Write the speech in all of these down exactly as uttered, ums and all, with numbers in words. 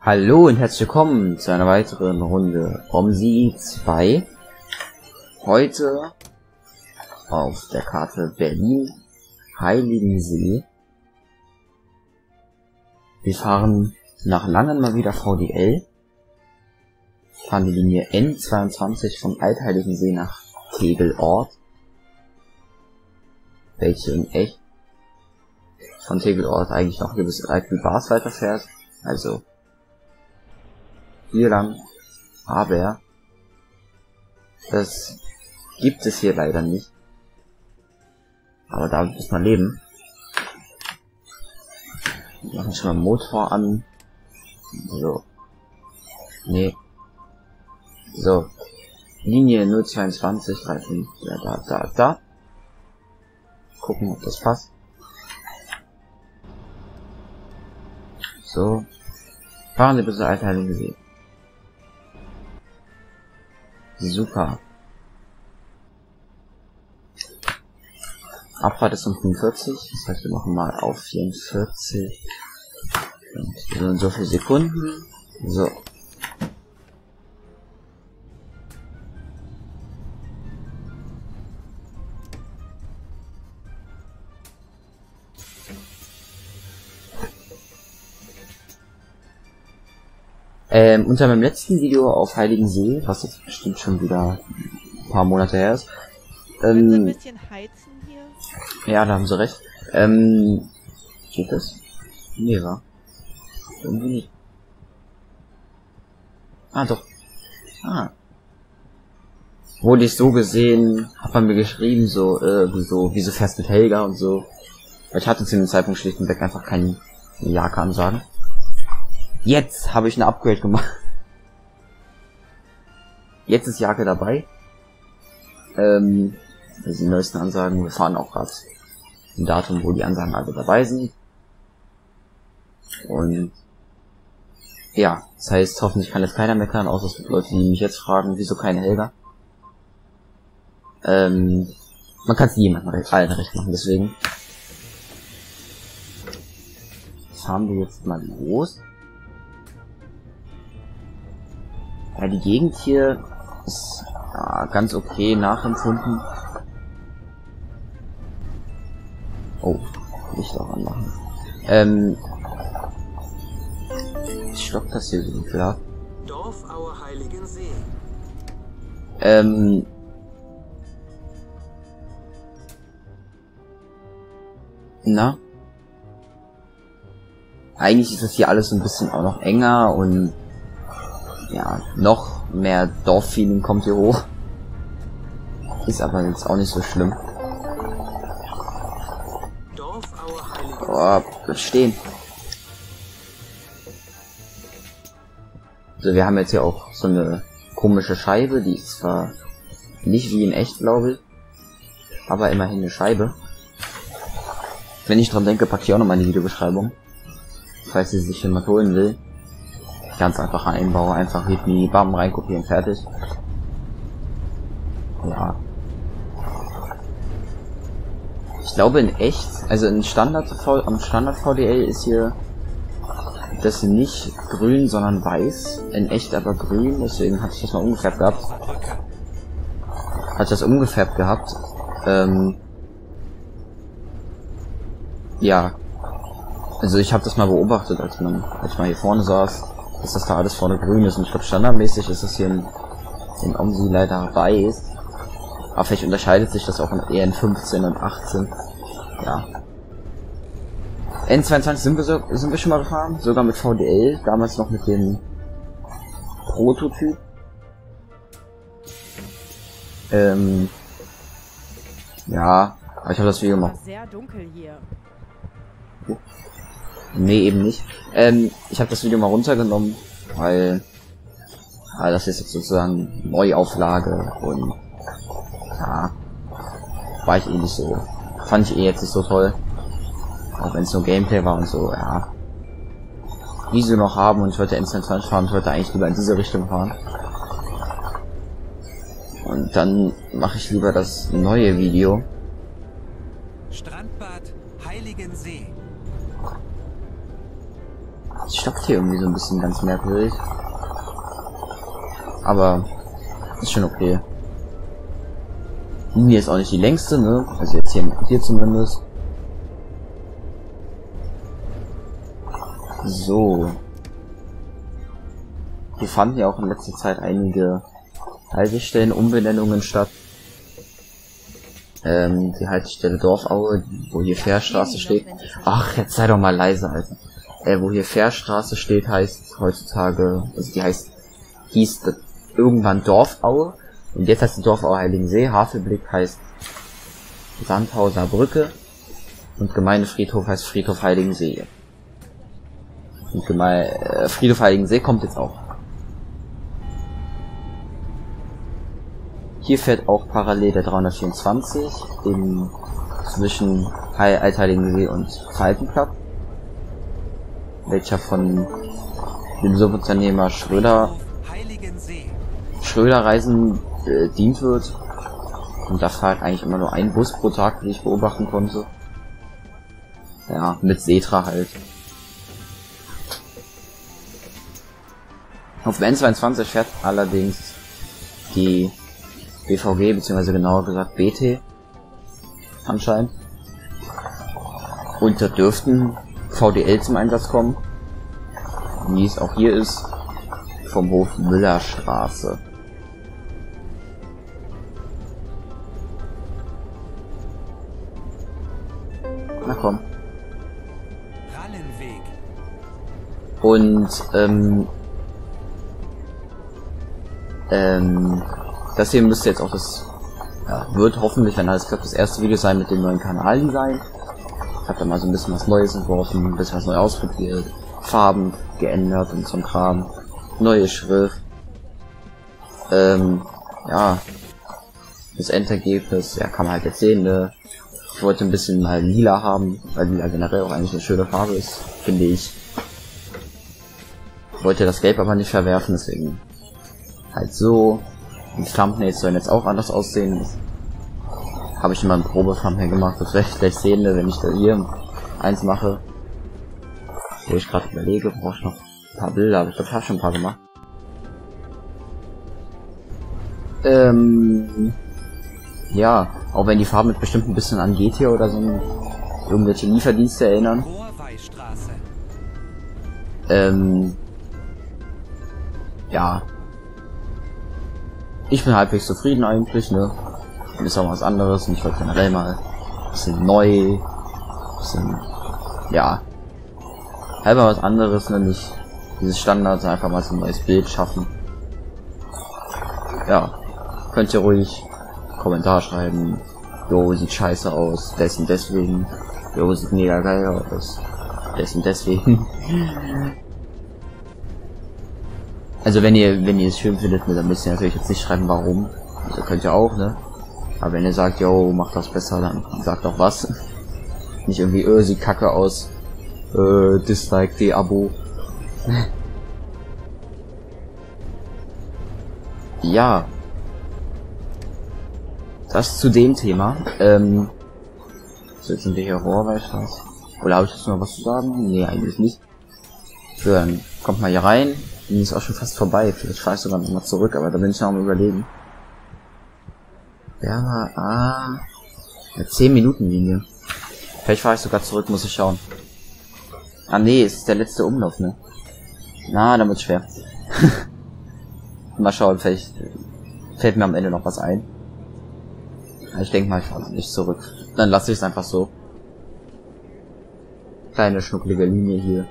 Hallo und herzlich willkommen zu einer weiteren Runde OMSI zwei. Heute auf der Karte Berlin Heiligensee. Wir fahren nach langem mal wieder V D L. Fahren die Linie N zweiundzwanzig vom Altheiligensee nach Tegelort. Welche in echt von Tegelort eigentlich noch hier bis Bars weiterfährt. Also hier lang, aber das gibt es hier leider nicht. Aber da muss man leben. Wir machen schon mal Motor an. So. Nee. So. Linie null zweiundzwanzig, Reifen. Ja, da, da, da. Gucken, ob das passt. So. Fahren Sie bis zur Altheiligensee. Super. Abfahrt ist um fünfundvierzig, das heißt wir machen mal auf vierundvierzig und so und so viele Sekunden. So. Ähm, unter meinem letzten Video auf Heiligensee, was jetzt bestimmt schon wieder ein paar Monate her ist, ähm, ein bisschen heizen hier? Ja, da haben sie recht. Ähm, geht das? Nee, wa? Irgendwie nicht. Ah, doch. Ah. Wurde ich so gesehen, hat man mir geschrieben, so, äh, wieso, wieso fährst mit Helga und so. Ich hatte zu dem Zeitpunkt schlicht und weg einfach keine Jaka-Ansagen. Jetzt habe ich ein Upgrade gemacht. Jetzt ist Jake dabei. Ähm, das sind die neuesten Ansagen. Wir fahren auch gerade ein Datum, wo die Ansagen alle dabei sind. Und ja, das heißt, hoffentlich kann jetzt keiner meckern, außer es gibt Leute, die mich jetzt fragen, wieso keine Helga. Ähm, man kann es niemandem recht, allen recht machen, deswegen fahren wir jetzt mal los. Ja, die Gegend hier ist ja, ganz okay nachempfunden. Oh, Licht auch anmachen. Ähm, stoppt das hier so klar. Dorf Auer Heiligensee. Ähm, na? Eigentlich ist das hier alles so ein bisschen auch noch enger und ja, noch mehr Dorffeeling kommt hier hoch. Ist aber jetzt auch nicht so schlimm. Dorf Auer Heiligensee. Oh, bleib stehen. Also wir haben jetzt hier auch so eine komische Scheibe, die ist zwar nicht wie in echt, glaube ich, aber immerhin eine Scheibe. Wenn ich dran denke, packe ich auch noch mal in die Videobeschreibung, falls sie sich jemand holen will. Ganz einfacher Einbau, einfach Hitmi, bam, reinkopieren, fertig. Ja. Ich glaube in echt, also in Standard, am Standard V D L ist hier das nicht grün, sondern weiß. In echt aber grün, deswegen hatte ich das mal umgefärbt gehabt. Hatte ich das umgefärbt gehabt. Ähm, ja. Also ich habe das mal beobachtet, als man, als ich mal hier vorne saß, dass das da alles vorne grün ist. Und ich glaube, standardmäßig ist es hier in, in OMSI leider weiß. Aber vielleicht unterscheidet sich das auch eher in fünfzehn und achtzehn. Ja. N zweiundzwanzig sind wir, so, sind wir schon mal gefahren. Sogar mit V D L. Damals noch mit dem Prototyp. Ähm. Ja. Aber ich habe das Video gemacht. Sehr dunkel hier. Nee, eben nicht. Ähm, ich habe das Video mal runtergenommen, weil ja, das ist jetzt sozusagen Neuauflage und ja, war ich eh nicht so, fand ich eh jetzt nicht so toll. Auch wenn es nur Gameplay war und so, ja. Wie sie noch haben und ich wollte N zweiundzwanzig fahren, ich wollte eigentlich lieber in diese Richtung fahren. Und dann mache ich lieber das neue Video. Strandbad Heiligensee. stoppt hier irgendwie so ein bisschen ganz merkwürdig. Aber ist schon okay. Linie ist auch nicht die längste, ne? Also jetzt hier, hier zumindest. So. Hier fanden ja auch in letzter Zeit einige Haltestellen, Umbenennungen statt. Ähm, die Haltestelle Dorfaue, wo hier Fährstraße steht. Ach, jetzt sei doch mal leise, Alter. Äh, wo hier Fährstraße steht, heißt heutzutage, also die heißt, hieß das irgendwann Dorfaue. Und jetzt heißt die Dorfaue Heiligensee. Havelblick heißt Sandhauser Brücke. Und Gemeindefriedhof heißt Friedhof Heiligensee. Und Geme äh, Friedhof Heiligensee kommt jetzt auch. Hier fährt auch parallel der dreihundertvierundzwanzig in zwischen Altheiligen und Falkenklapp, welcher von dem Subunternehmer Schröder Schröder Reisen äh, dient wird. Und da fährt eigentlich immer nur ein Bus pro Tag, wie ich beobachten konnte. Ja, mit Setra halt. Auf dem N zweiundzwanzig fährt allerdings die B V G, beziehungsweise genauer gesagt B T anscheinend. Und da dürften V D L zum Einsatz kommen, wie es auch hier ist, vom Hof Müllerstraße. Na komm. Und ähm, ähm, das hier müsste jetzt auch das, ja, wird hoffentlich, wenn alles klappt, das erste Video sein mit dem neuen Kanaldesign. Ich habe da mal so ein bisschen was Neues entworfen, ein bisschen was neu ausprobiert, Farben geändert und so ein Kram, neue Schrift. Ähm, ja, das Endergebnis, ja, kann man halt jetzt sehen, ne? Ich wollte ein bisschen mal lila haben, weil lila generell auch eigentlich eine schöne Farbe ist, finde ich. Ich wollte das Gelb aber nicht verwerfen, deswegen halt so. Die Thumbnails sollen jetzt auch anders aussehen. Habe ich immer ein Probe-Thumbnail gemacht, das werde ich gleich sehen, wenn ich da hier eins mache. Wo ich gerade überlege, brauche ich noch ein paar Bilder, aber ich glaube, ich habe schon ein paar gemacht. Ähm, ja, auch wenn die Farben mit bestimmt ein bisschen an G T oder so irgendwelche Lieferdienste erinnern. Ähm, ja. Ich bin halbwegs zufrieden eigentlich, ne? Ist auch was anderes und ich wollte generell mal ein bisschen neu, ein bisschen, ja, halber was anderes, ne? Nicht dieses Standard, einfach mal so ein neues Bild schaffen. Ja, könnt ihr ruhig Kommentar schreiben, jo, sieht scheiße aus, dessen deswegen, jo, sieht mega geil aus, dessen deswegen. Also wenn ihr, wenn ihr es schön findet, ne, dann müsst ihr natürlich jetzt nicht schreiben, warum. Also könnt ihr auch, ne? Aber wenn ihr sagt, yo, macht das besser, dann sagt auch was. Nicht irgendwie, äh, sieht kacke aus, äh, Dislike, De-Abo. Ja. Das zu dem Thema. Ähm, so, jetzt sind wir hier Rohrweißstraße. Oder habe ich jetzt noch was zu sagen? Nee, eigentlich nicht. So, dann kommt mal hier rein. Die ist auch schon fast vorbei. Vielleicht fahre ich sogar noch mal zurück, aber da bin ich noch am Überlegen. Ja, ah, eine zehn Minuten Linie. Vielleicht fahre ich sogar zurück, muss ich schauen. Ah nee, es ist der letzte Umlauf, ne? Na, dann wird's schwer. Mal schauen, vielleicht fällt mir am Ende noch was ein. Ich denke mal, ich fahre nicht zurück. Dann lasse ich es einfach so. Kleine schnucklige Linie hier.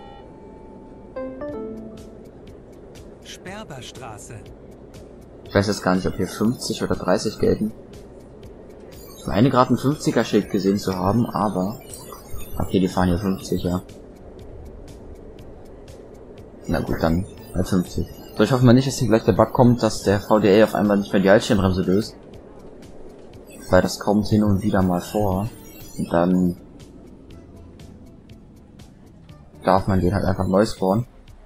Sperberstraße. Ich weiß jetzt gar nicht, ob hier fünfzig oder dreißig gelten. Ich meine gerade ein fünfziger Schild gesehen zu haben, aber... Okay, die fahren hier fünfzig, ja. Na gut, dann halt fünfzig. So, ich hoffe mal nicht, dass hier gleich der Bug kommt, dass der V D L auf einmal nicht mehr die Haltstellenbremse löst. Weil das kommt hin und wieder mal vor. Und dann... darf man den halt einfach neu spawnen.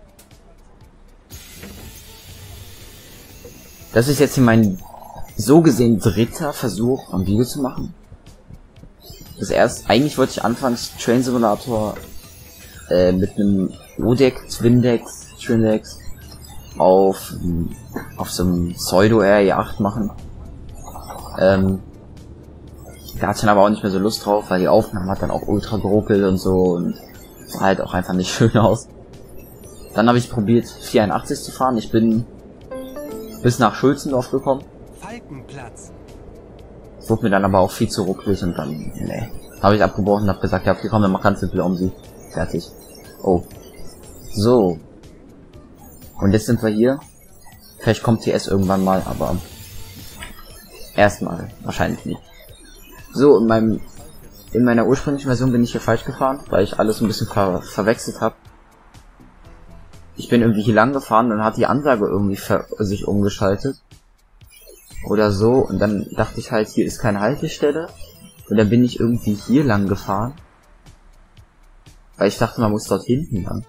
Das ist jetzt hier mein so gesehen dritter Versuch, ein Video zu machen. Das erst, eigentlich wollte ich anfangs Train Simulator äh, mit einem Odeck, Twindex, Twindex auf, auf so einem Pseudo-R E acht machen. Ähm, da hat dann aber auch nicht mehr so Lust drauf, weil die Aufnahme hat dann auch ultra geruckelt und so und sah halt auch einfach nicht schön aus. Dann habe ich probiert vierundachtzig zu fahren. Ich bin bis nach Schulzendorf gekommen. Falkenplatz. Es wurde mir dann aber auch viel zu ruckelig und dann, ne, habe ich abgebrochen und habe gesagt, ja, okay, komm, dann mach ganz simpel um sie. Fertig. Oh. So. Und jetzt sind wir hier. Vielleicht kommt T S irgendwann mal, aber erstmal wahrscheinlich nicht. So, in meinem in meiner ursprünglichen Version bin ich hier falsch gefahren, weil ich alles ein bisschen ver verwechselt habe. Ich bin irgendwie hier lang gefahren, dann hat die Ansage irgendwie sich umgeschaltet. Oder so, und dann dachte ich halt, hier ist keine Haltestelle. Und dann bin ich irgendwie hier lang gefahren. Weil ich dachte, man muss dort hinten lang.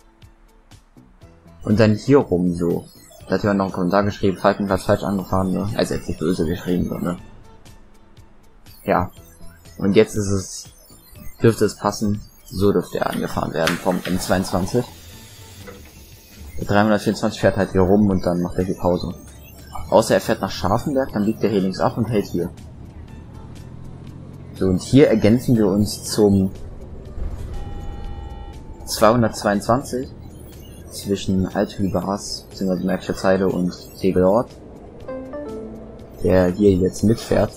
Und dann hier rum so. Da hat jemand noch einen Kommentar geschrieben, Falkenplatz falsch angefahren, ne? Also jetzt nicht böse geschrieben, so, ne? Ja. Und jetzt ist es, dürfte es passen, so dürfte er angefahren werden vom M zweiundzwanzig. Der dreihundertvierundzwanzig fährt halt hier rum und dann macht er die Pause. Außer er fährt nach Scharfenberg, dann biegt er hier links ab und hält hier. So, und hier ergänzen wir uns zum zweihundertzweiundzwanzig zwischen Althübers, bzw. Märkischer Zeile und Tegelort, der hier jetzt mitfährt.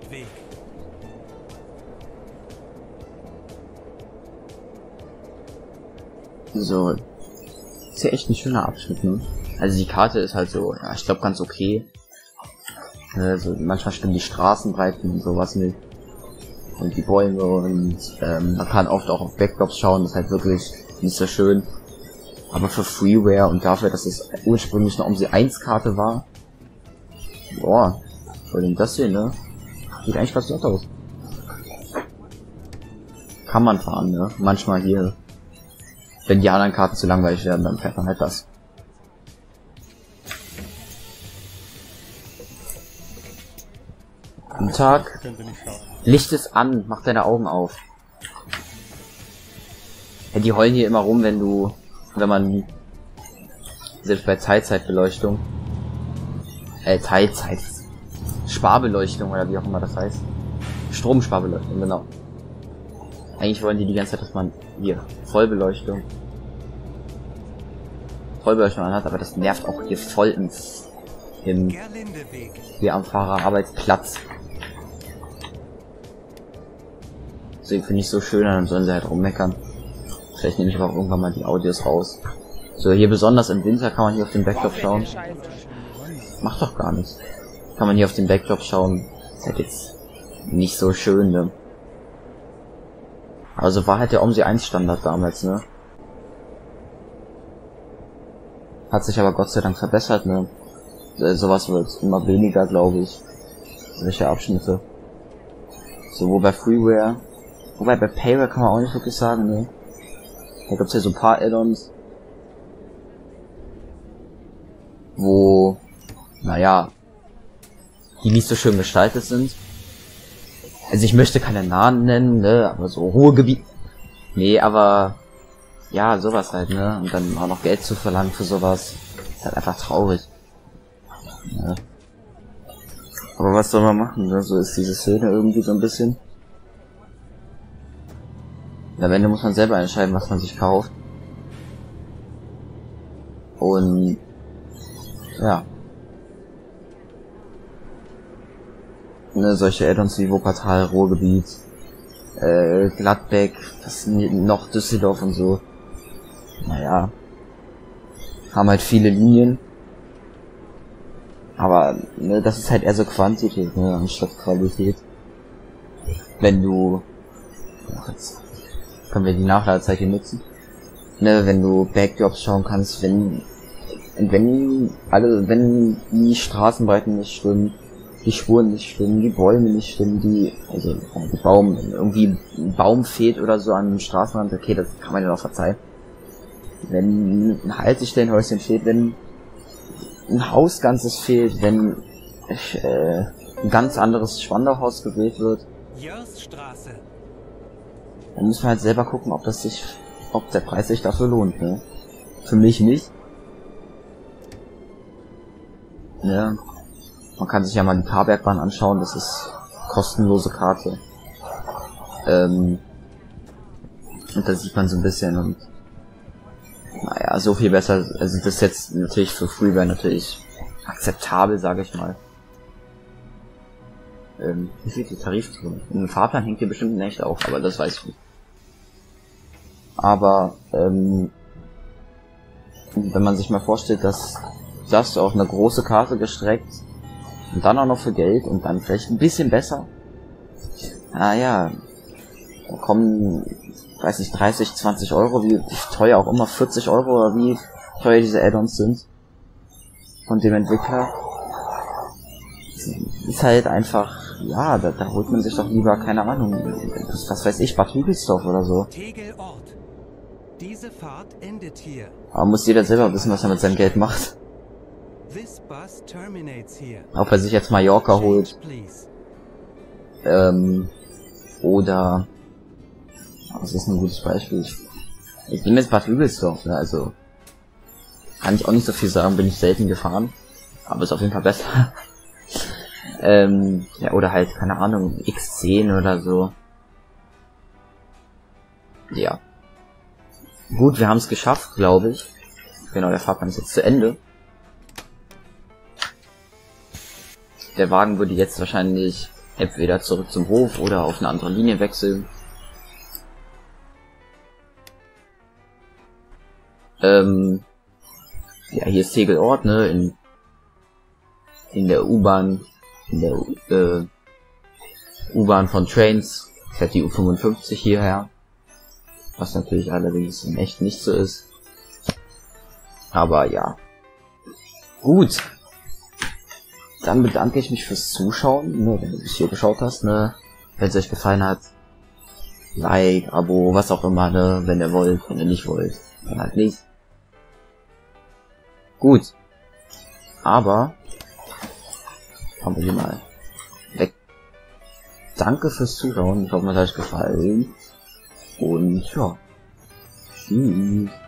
So, ist ja echt ein schöner Abschnitt, ne? Also die Karte ist halt so, ja, ich glaube ganz okay. Also manchmal stimmen die Straßenbreiten und sowas nicht. Und die Bäume und ähm, man kann oft auch auf Backdrops schauen, das ist halt wirklich nicht so schön. Aber für Freeware und dafür, dass es ursprünglich eine O M S I eins Karte war, boah, was soll denn das hier, ne? Sieht eigentlich ganz nett aus. Kann man fahren, ne? Manchmal hier, wenn die anderen Karten zu langweilig werden, dann fährt man halt das. Guten Tag. Licht ist an, mach deine Augen auf. Ja, die heulen hier immer rum, wenn du, wenn man, selbst bei Teilzeitbeleuchtung, äh, Teilzeit, Sparbeleuchtung oder wie auch immer das heißt. Stromsparbeleuchtung, genau. Eigentlich wollen die die ganze Zeit, dass man hier Vollbeleuchtung, Vollbeleuchtung anhat, aber das nervt auch hier voll ins, im, hier am Fahrerarbeitsplatz. Deswegen finde ich so schön, dann sollen sie halt rummeckern. Vielleicht nehme ich aber auch irgendwann mal die Audios raus. So, hier besonders im Winter kann man hier auf den Backdrop schauen. Macht doch gar nichts. Kann man hier auf den Backdrop schauen. Ist halt jetzt nicht so schön, ne? Also war halt der O M S I eins Standard damals, ne? Hat sich aber Gott sei Dank verbessert, ne? Äh, sowas wird immer weniger, glaube ich. Solche Abschnitte. So, wo bei Freeware, wobei bei Payware kann man auch nicht wirklich sagen, ne? Da gibt's ja so ein paar Add-ons, wo, naja, die nicht so schön gestaltet sind. Also ich möchte keine Namen nennen, ne, aber so Ruhrgebiet. Nee, aber ja, sowas halt, ne? Und dann auch noch Geld zu verlangen für sowas, ist halt einfach traurig. Ja. Aber was soll man machen, ne? So ist diese Szene irgendwie so ein bisschen. Am Ende muss man selber entscheiden, was man sich kauft. Und ja. Ne, solche Add-ons wie Wuppertal, Ruhrgebiet, äh, Gladbeck, das noch Düsseldorf und so. Naja. Haben halt viele Linien. Aber ne, das ist halt eher so Quantität, ne, anstatt Qualität. Wenn du, ach, jetzt können wir die Nachladezeit hier nutzen. Ne, wenn du Backdrops schauen kannst, wenn wenn alle, wenn die Straßenbreiten nicht stimmen, die Spuren nicht stimmen, die Bäume nicht stimmen, die, also die Baum, irgendwie ein Baum fehlt oder so an einem Straßenrand, okay, das kann man ja noch verzeihen. Wenn ein Haltestellenhäuschen fehlt, wenn ein Haus ganzes fehlt, wenn äh, ein ganz anderes Spandauhaus gewählt wird, dann muss man halt selber gucken, ob das sich ob der Preis sich dafür lohnt, ne? Für mich nicht. Ja. Man kann sich ja mal die Karbergbahn anschauen, das ist kostenlose Karte. Ähm, und da sieht man so ein bisschen und naja, so viel besser, also das jetzt natürlich für Freeware natürlich akzeptabel, sage ich mal. Ähm, wie viel die Tarif drin? Im Fahrplan hängt hier bestimmt nicht auf, aber das weiß ich nicht. Aber, ähm, wenn man sich mal vorstellt, dass das auf eine große Karte gestreckt und dann auch noch für Geld und dann vielleicht ein bisschen besser. Ah ja, da kommen, weiß nicht, dreißig, zwanzig Euro, wie teuer auch immer, vierzig Euro oder wie teuer diese Add-ons sind von dem Entwickler. Ist halt einfach, ja, da, da holt man sich doch lieber, keine Ahnung, was, was weiß ich, Bad Hügelsdorf oder so. Tegelort. Diese Fahrt endet hier. Aber muss jeder selber wissen, was er mit seinem Geld macht. This bus terminates here. Ob er sich jetzt Mallorca holt. Ähm, oder, das ist ein gutes Beispiel. Ich, ich nehme jetzt Bad Hügelsdorf, ne, also, kann ich auch nicht so viel sagen, bin ich selten gefahren. Aber ist auf jeden Fall besser. ähm, ja, oder halt, keine Ahnung, X zehn oder so. Ja. Gut, wir haben es geschafft, glaube ich. Genau, der Fahrplan ist jetzt zu Ende. Der Wagen würde jetzt wahrscheinlich entweder zurück zum Hof oder auf eine andere Linie wechseln. Ähm, ja, hier ist Tegelort, ne, in, in der U-Bahn, in der äh, U-Bahn von Trains fährt die U fünfundfünfzig hierher. Was natürlich allerdings in echt nicht so ist. Aber ja. Gut. Dann bedanke ich mich fürs Zuschauen, ne, wenn du bis hier geschaut hast, ne. Wenn es euch gefallen hat, Like, Abo, was auch immer, ne, wenn ihr wollt, wenn ihr nicht wollt, dann halt nicht. Gut. Aber kommen wir hier mal weg. Danke fürs Zuschauen, ich hoffe, es hat euch gefallen. Und ja. Tschüss.